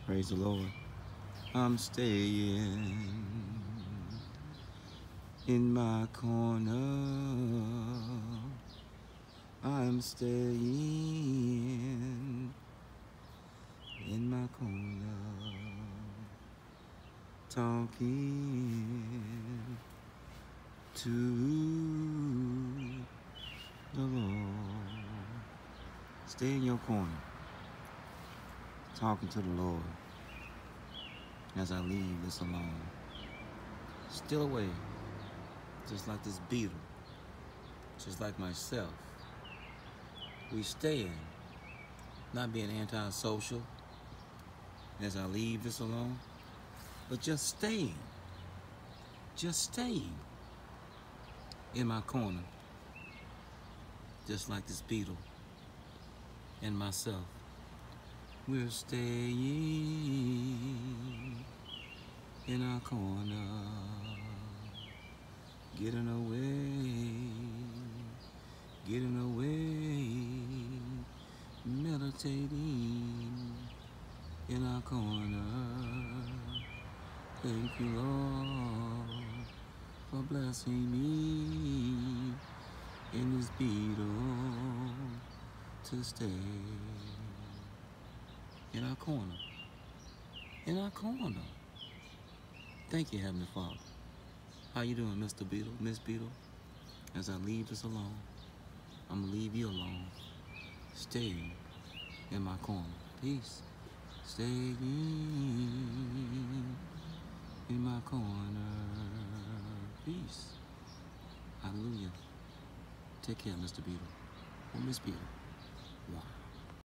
Praise the Lord. I'm staying in my corner. I'm staying in my corner. Talking to the Lord. Stay in your corner. Talking to the Lord as I leave this alone. Still away, just like this beetle, just like myself. We staying, not being antisocial as I leave this alone, but just staying in my corner, just like this beetle and myself. We're staying in our corner, getting away, meditating in our corner. Thank you, Lord, for blessing me in this beetle to stay in our corner. Thank you, Heavenly Father. How you doing, Mr. Beetle, Miss Beetle? As I leave this alone, I'm gonna leave you alone. Stay in my corner. Peace. Stay in my corner. Peace. Hallelujah. Take care, Mr. Beetle. Or Miss Beetle. One.